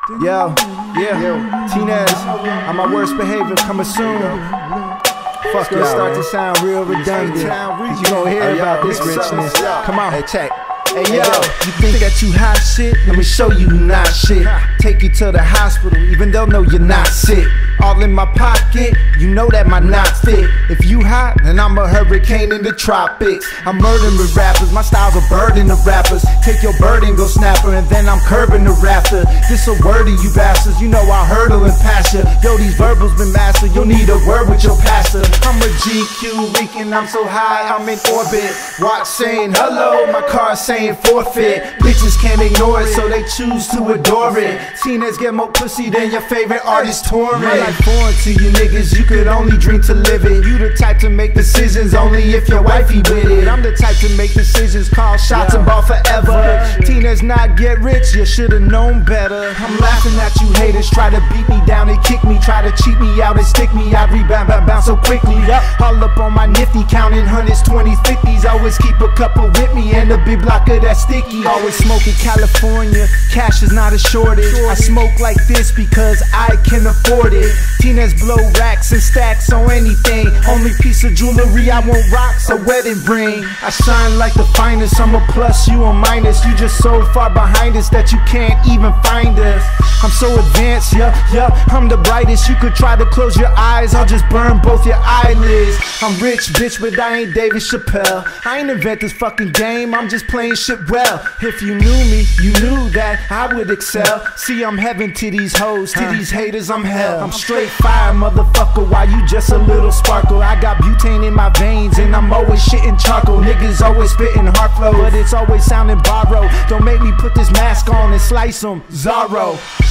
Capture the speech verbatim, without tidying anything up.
Yo, yeah, yo, Martinez, on my worst behavior coming soon. Fuck y'all, start to sound real redundant. You gon' hear about this richness. Come on, hey, check. Hey yo, you think that you hot shit? Let me show you who not shit. Take you to the hospital, even though no you're not sick. All in my pocket, you know that my knot fit. If you hot, then I'm a hurricane in the tropics. I'm murdering with rappers, my style's a burden to rappers. Take your bird and go snap her, and then I'm curbing the raptor. This a word to you bastards, you know I hurdle and pass ya. Yo, these verbals been mastered, you'll need a word with your pastor. I'm a G Q weekend, I'm so high, I'm in orbit. Watch saying hello, my car saying forfeit. Bitches can't ignore it, so they choose to adore it. Teenagers get more pussy than your favorite artist touring. Like foreign to you niggas, you could only drink to live it. You the type to make decisions only if your wifey with it. I'm the type to make decisions, call shots and ball forever. Teenagers not get rich, you should've known better. I'm laughing at you haters, try to beat me down and kick me, try to cheat me out and stick me. I rebound, bounce, bounce so quickly. All up on my nifty, counting hundreds, twenties, fifties. Always keep a couple with me and a big block of that sticky. Always smoking California, cash is not a shortage. I smoke like this because I can afford it. Teenagers blow racks and stacks on anything. Only piece of jewelry I want rocks, a wedding ring. I shine like the finest, I'm a plus, you a minus. You just so far behind us that you can't even find us. I'm so advanced, yeah, yeah, I'm the brightest. You could try to close your eyes, I'll just burn both your eyelids. I'm rich, bitch, but I ain't David Chappelle. I ain't invent this fucking game, I'm just playing shit well. If you knew me, you knew that I would excel. See, I'm heaven to these hoes, to these haters I'm hell. I'm straight fire, motherfucker, while you just a little sparkle. I got butane in my veins and I'm always shitting charcoal. Niggas always spitting hard flow, but it's always sounding borrowed. Don't make me put this mask on and slice them, Zorro.